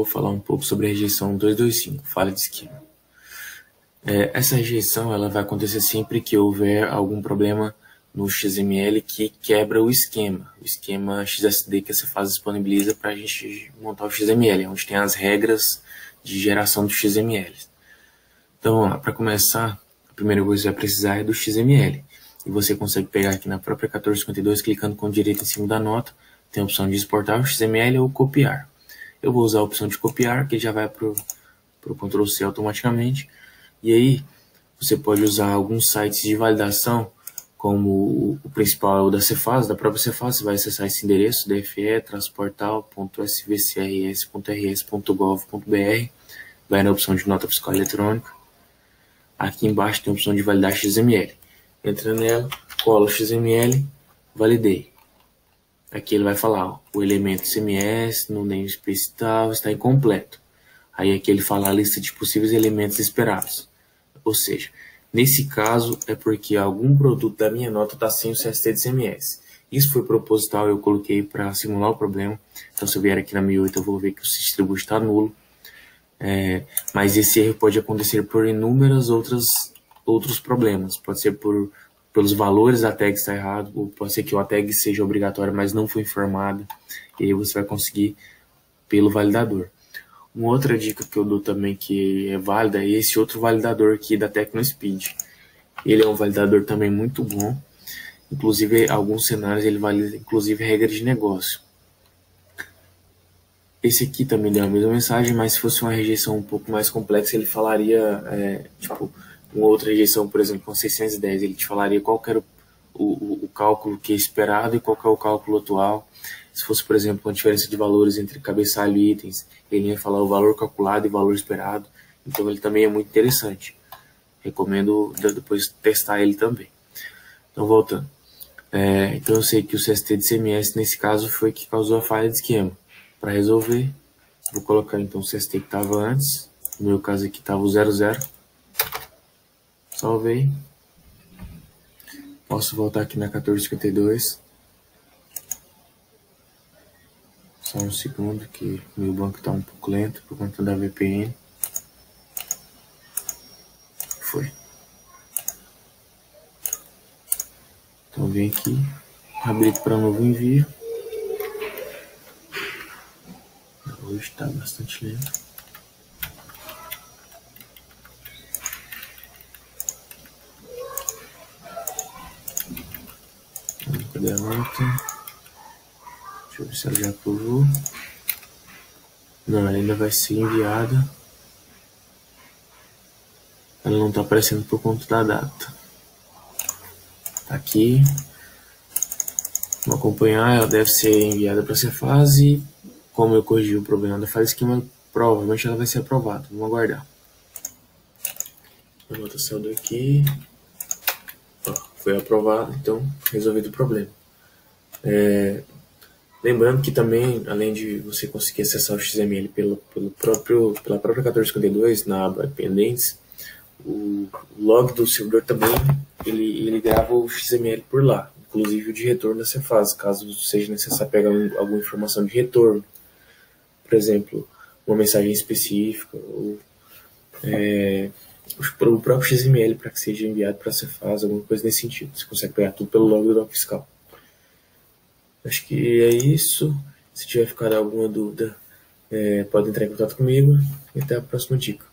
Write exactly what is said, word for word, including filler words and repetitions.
vou falar um pouco sobre a rejeição duzentos e vinte e cinco, falha de esquema. É, essa rejeição ela vai acontecer sempre que houver algum problema no X M L que quebra o esquema, o esquema X S D que essa fase disponibiliza para a gente montar o X M L, onde tem as regras de geração do X M L. Então, para começar, a primeira coisa que você vai precisar é do X M L. E você consegue pegar aqui na própria quatorze cinquenta e dois, clicando com direito em cima da nota, tem a opção de exportar o X M L ou copiar. Eu vou usar a opção de copiar, que já vai para o control C automaticamente. E aí, você pode usar alguns sites de validação, como o principal é o da Cefaz, da própria Cefaz. Você vai acessar esse endereço, d f e transportal ponto s v c r s ponto r s ponto gov ponto b r. Vai na opção de nota fiscal eletrônica. Aqui embaixo tem a opção de validar X M L. Entra nela, cola o X M L, validei. Aqui ele vai falar, ó, o elemento C M S no namespace tal está incompleto. Aí aqui ele fala a lista de possíveis elementos esperados. Ou seja, nesse caso é porque algum produto da minha nota está sem o C S T de C M S. Isso foi proposital, eu coloquei para simular o problema. Então se eu vier aqui na mil e oito eu vou ver que o distribute está nulo. É, mas esse erro pode acontecer por inúmeras outras outros problemas. Pode ser por pelos valores da tag está errado, ou pode ser que a tag seja obrigatória, mas não foi informada. E aí você vai conseguir pelo validador. Uma outra dica que eu dou também que é válida é esse outro validador aqui da TecnoSpeed. Ele é um validador também muito bom. Inclusive, alguns cenários ele valida inclusive regras de negócio. Esse aqui também deu a mesma mensagem, mas se fosse uma rejeição um pouco mais complexa, ele falaria, é, tipo, uma outra rejeição, por exemplo, com seiscentos e dez, ele te falaria qual que era o, o, o cálculo que é esperado e qual que é o cálculo atual. Se fosse, por exemplo, uma diferença de valores entre cabeçalho e itens, ele ia falar o valor calculado e o valor esperado. Então ele também é muito interessante. Recomendo depois testar ele também. Então voltando. É, então eu sei que o C S T de C M S nesse caso foi que causou a falha de esquema. Para resolver, vou colocar então o C S T que estava antes. No meu caso aqui estava o zero zero. Salvei. Posso voltar aqui na quatorze cinquenta e dois. Só um segundo que o meu banco está um pouco lento por conta da V P N. Foi. Então vem aqui, habilito para novo envio. Hoje está bastante lento. Cadê a nota? Deixa eu ver se ela já aprovou. Não, ela ainda vai ser enviada. Ela não está aparecendo por conta da data. Tá aqui. Vou acompanhar, ela deve ser enviada para essa fase. Como eu corrigi o problema da fase esquema, provavelmente ela vai ser aprovada. Vamos aguardar. A nota saiu daqui. Ó, foi aprovada, então resolvido o problema. É, lembrando que também, além de você conseguir acessar o X M L pelo, pelo próprio, pela própria quatorze cinquenta e dois, na aba pendentes, o log do servidor também ele, ele grava o X M L por lá, inclusive o de retorno da Cefaz, caso seja necessário pegar um, alguma informação de retorno, por exemplo, uma mensagem específica, ou é, o próprio X M L para que seja enviado para a Cefaz, alguma coisa nesse sentido. Você consegue pegar tudo pelo log do doc fiscal. Acho que é isso. Se tiver ficado alguma dúvida, é, pode entrar em contato comigo e até a próxima dica.